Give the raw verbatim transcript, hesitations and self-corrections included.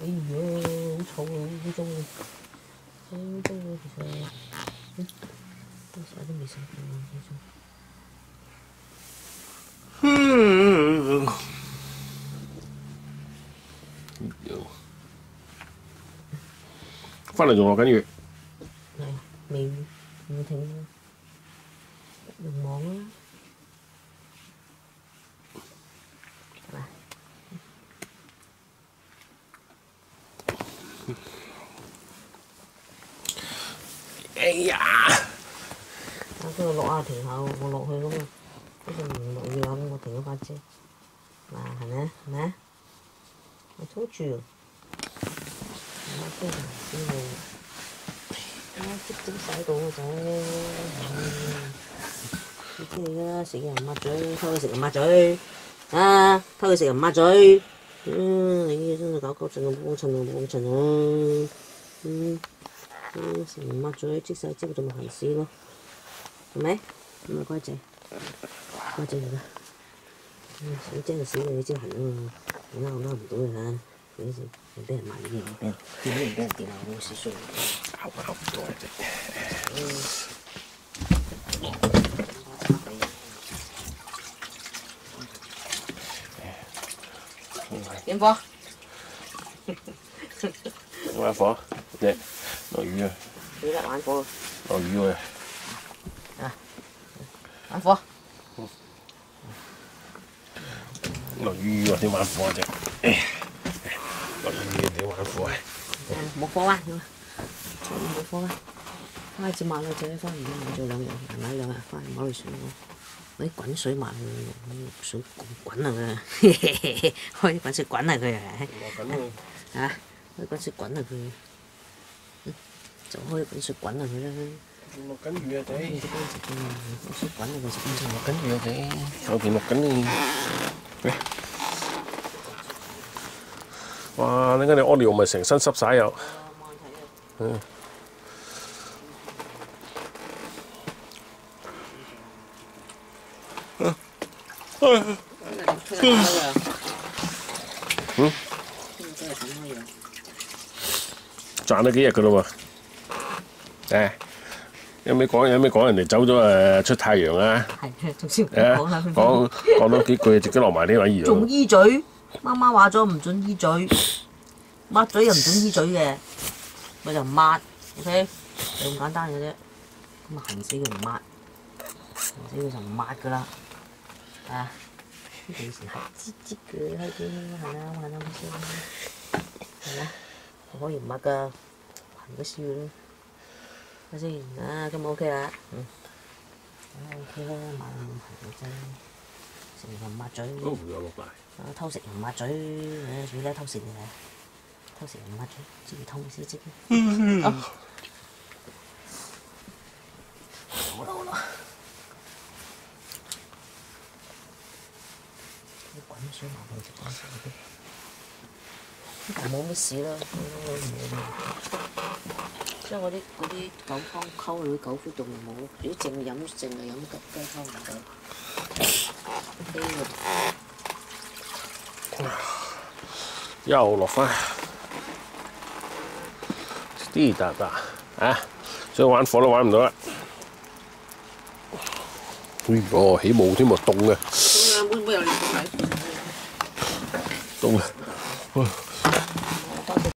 呀，好臭啊！好污糟啊！好污糟啊！其實，嗯，到時都未食過啊，其實。 嗯，翻嚟仲落緊雨。 係啊，未唔停啊，用網啦，係嘛？ 哎呀！ 我都要落下停下喎，我落去咁啊，嗰陣唔落雨啦，咁我停咗把遮。嗱，係咪？係咪？我 told you，我非常之好。啊！即點洗到個仔？你知你㗎啦，食嘢唔抹嘴，偷佢食又抹嘴，啊！偷佢食又唔抹嘴，嗯，你真係搞搞震啊，幫襯啊，幫襯啊，嗯，嗯，食唔抹嘴，即洗即就咪行屎咯，係咪？咁咪乖仔，乖仔嚟㗎，嗯，想蒸就死你，蒸痕啊嘛，我拉我拉唔到你嚇。有時又俾人罵嘢，又俾人點都唔俾人掂啊！好屎衰， 咬咬唔到啫。 點火？ 玩火，啫，落雨啊！ 你得玩火落雨喎。 啊！玩火。 落雨喎，點玩火啫？落雨點玩火啊？ 冇火啊！冇火啊！翻去抹女仔，翻而家抹咗兩日，係咪兩日翻去抹女水喎？攞啲滾水抹佢，水滾啊佢，開啲滾水滾啊佢啊！ 落緊喎。 嚇！開滾水滾啊佢，就開滾水滾啊佢啦。 落緊雨啊仔！ 你啲乾淨嘅，滾水滾啊佢食乾淨。 落緊雨啊仔！後邊落緊呢。喂！哇！你間你屙尿咪成身濕晒又。嗯。嗯。嗯。嗯。賺咗幾日噶咯喎！誒，有咩講？有咩講？人哋走咗誒出太陽啊！ 係，仲先講啦。 講講多幾句，自己落埋呢位兒。 仲依嘴，媽媽話咗唔準依嘴，抹嘴又唔準依嘴嘅，咪就抹 ，OK，就咁簡單嘅啫。咁啊，痕死佢唔抹，痕死佢就唔抹噶啦，啊！呢個以前係擠擠嘅，開啲係啦，玩下先，係啦，可以唔抹噶，痕都燒咯，睇先，啊，咁 OK 啦，嗯，咁 OK 啦，抹痕嘅啫。食又唔抹嘴， 都唔有落嚟。 啊偷食又唔抹嘴，唉最叻偷食嘅，偷食又唔抹嘴，知佢偷先知。嗯嗯。好啦好啦。啲滾水麻煩就滾水嗰啲，呢度冇乜事啦，即係嗰啲嗰啲狗湯溝嗰啲狗血凍冇，如果淨飲淨係飲雞雞湯唔得。 又落翻，滴答答啊！想玩火都玩唔到啦！哎呦，起霧添喎，凍啊！凍啊！